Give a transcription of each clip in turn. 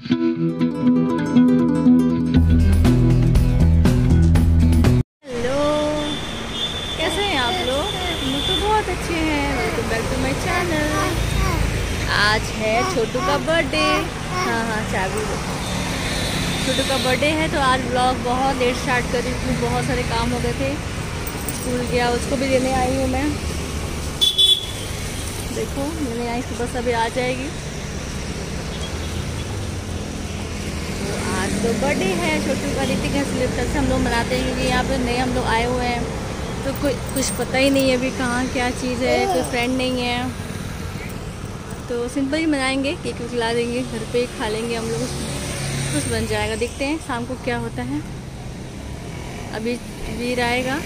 Hello, कैसे हैं आप लोग? हम तो बहुत अच्छे हैं। Welcome back to my channel. आज है छोटू का बर्थडे। हाँ, चाबी दो। छोटू का बर्थडे है तो आज व्लॉग बहुत लेट स्टार्ट करी थी। बहुत सारे काम हो गए थे। स्कूल गया, उसको भी लेने आई हूँ मैं। देखो लेने आई, सुबह अभी आ जाएगी। आज तो बर्थडे है छोटू का। ऋतिक है सेलिब्रेट से हम लोग मनाते हैं क्योंकि यहाँ पे नए हम लोग आए हुए हैं तो कुछ पता ही नहीं है अभी कहाँ क्या चीज़ है। कोई फ्रेंड नहीं है तो सिंपल ही मनाएंगे। केक खिला देंगे, घर पे ही खा लेंगे हम लोग। कुछ बन जाएगा, देखते हैं शाम को क्या होता है। अभी वीर आएगा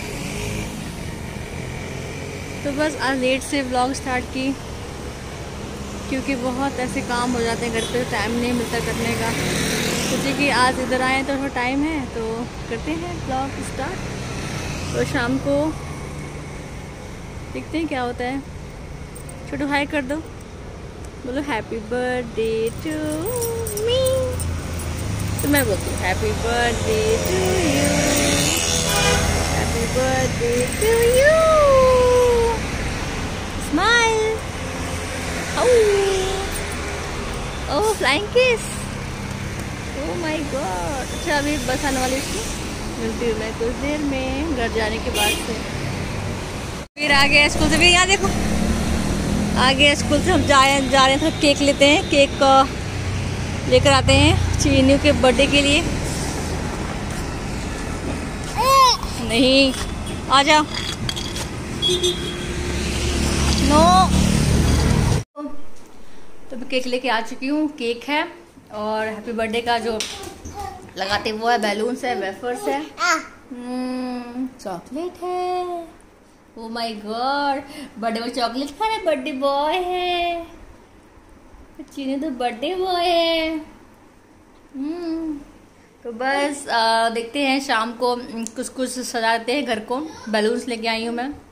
तो बस आज लेट से व्लॉग स्टार्ट की क्योंकि बहुत ऐसे काम हो जाते हैं घर पे, टाइम नहीं मिलता करने का। सोचे कि आज इधर आए तो थोड़ा टाइम है तो करते हैं व्लॉग स्टार्ट। तो शाम को देखते हैं क्या होता है। छोटू हाय कर दो, बोलो हैप्पी बर्थडे टू मी। तो मैं बोलती हूँ happy birthday to you, happy birthday to you, smile. Oh flying kiss, oh my God. अच्छा अभी बस आने वाली थी, मिलती हूँ मैं कुछ देर में घर जाने के बाद से। फिर आ गया स्कूल से। भी यहाँ देखो आ गया स्कूल से। हम जा रहे हैं तो केक लेते हैं। केक लेकर आते हैं चीनू के बर्थडे के लिए। नहीं आ जाओ, नो। तो मैं केक लेके आ चुकी हूँ। केक है और हैप्पी बर्थडे का जो लगाते वो है, बैलून्स है, वेफर्स है, चॉकलेट है। ओ माय गॉड, बर्थडे में चॉकलेट खा रहे। बर्थडे बॉय है चीनी, तो बर्थडे बॉय है। तो बस देखते हैं शाम को कुछ सजाते हैं घर को। बैलून्स लेके आई हूँ मैं,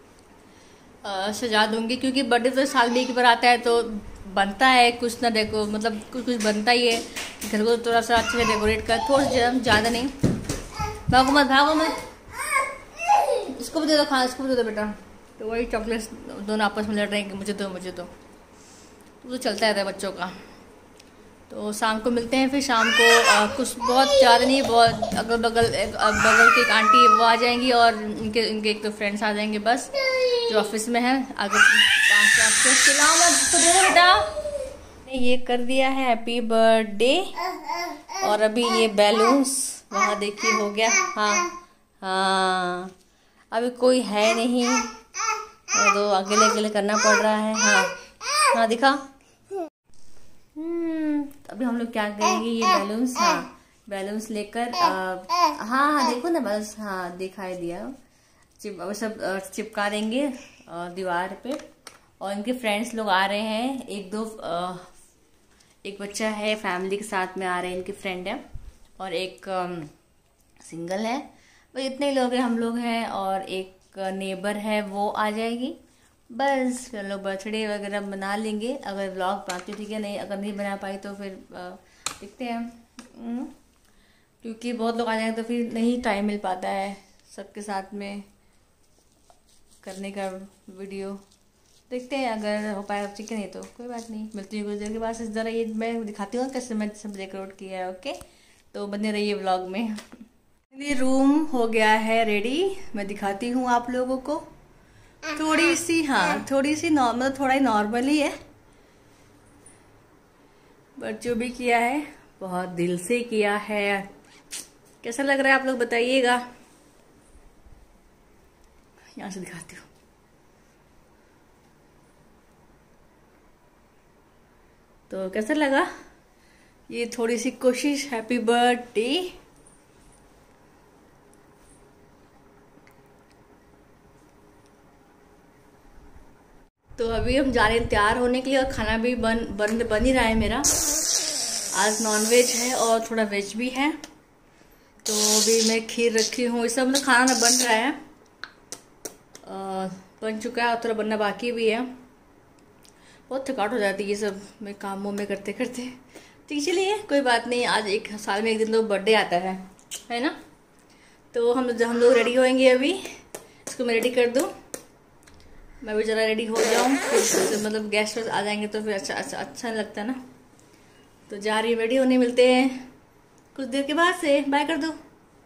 सजा दूंगी क्योंकि बर्थडे तो साल में एक बार आता है तो बनता है कुछ ना। देखो मतलब कुछ बनता ही है। घर को थोड़ा सा अच्छे से डेकोरेट कर, थोड़ा सा ज़्यादा नहीं। भागो मत। इसको भी दे दो खाना, इसको भी दे दो बेटा। तो वही चॉकलेट्स दोनों आपस में लड़ रहे हैं कि मुझे दो। तो चलता रहता है बच्चों का। तो शाम को मिलते हैं। फिर शाम को कुछ बहुत ज़्यादा नहीं, बहुत अगल बगल की एक आंटी वो आ जाएंगी और इनके एक तो फ्रेंड्स आ जाएंगे बस, जो ऑफिस में है। अगर 5 से खिलाओ मत, इसको दे दो बेटा। ये कर दिया है हैप्पी बर्थडे। और अभी ये बैलून्स वहाँ देखिए हो गया। हाँ अभी कोई है नहीं तो अकेले करना पड़ रहा है। हाँ दिखा। अभी हम लोग क्या करेंगे, ये बैलून्स, बैलून्स लेकर हाँ देखो ना बस, हाँ दिखाई दिया। सब चिपका देंगे दीवार पे। और इनके फ्रेंड्स लोग आ रहे हैं, एक बच्चा है फैमिली के साथ में आ रहे हैं, इनके फ्रेंड है। और एक सिंगल है। बस इतने ही लोग हैं, हम लोग हैं। और एक नेबर है वो आ जाएगी बस। फिर लोग बर्थडे वगैरह बना लेंगे अगर व्लॉग बनाती, ठीक है। नहीं अगर नहीं बना पाई तो फिर देखते हैं क्योंकि बहुत लोग आ जाएंगे तो फिर नहीं टाइम मिल पाता है सबके साथ में करने का वीडियो। देखते हैं अगर हो पाएगा ठीक है, नहीं तो कोई बात नहीं। मिलती हूँ कुछ देर के बाद। ज़रा ये मैं दिखाती हूँ कैसे मैं सब डेकोरेट किया है। ओके, तो बने रहिए व्लॉग में। ये रूम हो गया है रेडी, मैं दिखाती हूँ आप लोगों को। थोड़ी सी नॉर्मल, थोड़ा ही नॉर्मल ही है बट जो भी किया है बहुत दिल से किया है। कैसा लग रहा है आप लोग बताइएगा। यहाँ से दिखाती हूँ। तो कैसा लगा ये थोड़ी सी कोशिश। Happy birthday. तो अभी हम जा रहे हैं तैयार होने के लिए और खाना भी बन ही रहा है मेरा। आज नॉनवेज है और थोड़ा वेज भी है। तो अभी मैं खीर रखी हूँ, ये सब मतलब खाना ना बन रहा है, बन चुका है और थोड़ा बनना बाकी भी है। बहुत थकावट हो जाती है ये सब में कामों में करते करते। ठीक, चलिए कोई बात नहीं, आज एक साल में एक दिन तो बर्थडे आता है ना। तो हम लोग रेडी होएंगे अभी, इसको मैं रेडी कर दूँ, मैं भी ज़रा रेडी हो जाऊँ, फिर मतलब गेस्ट आ जाएंगे तो फिर अच्छा नहीं लगता ना। तो जा रही रेडी होने, मिलते हैं कुछ देर के बाद से, बाय कर दो।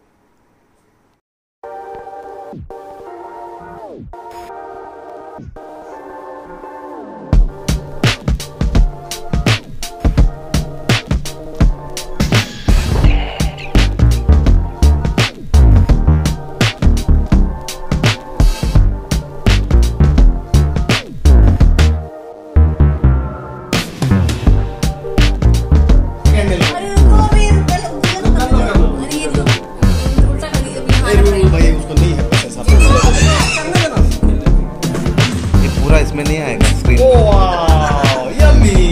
इसमें नहीं आएगा स्क्रीन। यम्मी।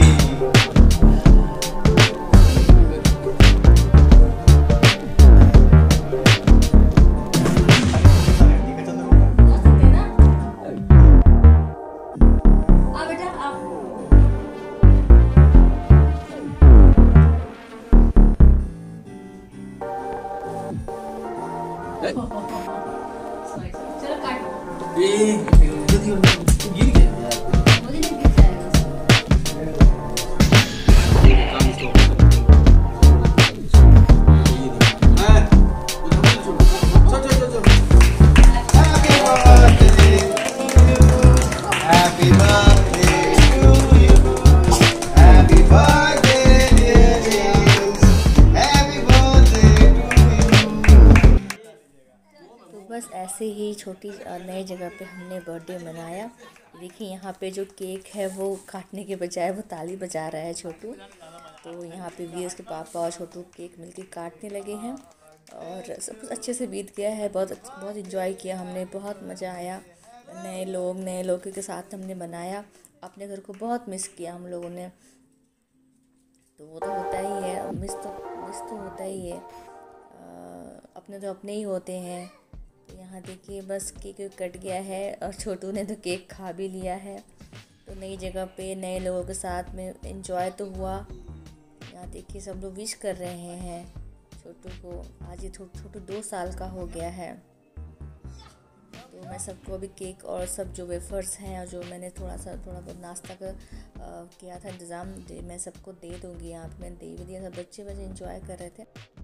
चलो काटो। बस ऐसे ही छोटी नई जगह पे हमने बर्थडे मनाया। देखिए यहाँ पे जो केक है वो काटने के बजाय वो ताली बजा रहा है छोटू। तो यहाँ पे भी उसके पापा और छोटू केक मिलके काटने लगे हैं और सब कुछ अच्छे से बीत गया है। बहुत इंजॉय किया हमने, बहुत मज़ा आया। नए लोगों के साथ हमने मनाया। अपने घर को बहुत मिस किया हम लोगों ने। तो वो तो होता ही है, मिस तो होता ही है। अपने तो अपने ही होते हैं। तो यहाँ देखिए बस केक कट गया है और छोटू ने तो केक खा भी लिया है। तो नई जगह पे नए लोगों के साथ में एंजॉय तो हुआ। यहाँ देखिए सब लोग विश कर रहे हैं छोटू को। आज ये छोटू 2 साल का हो गया है। तो मैं सबको अभी केक और सब जो वेफर्स हैं और जो मैंने थोड़ा बहुत नाश्ता का किया था इंतज़ाम, मैं सबको दे दूँगी। यहाँ पे मैंने दे भी दिया। सब बच्चे एंजॉय कर रहे थे।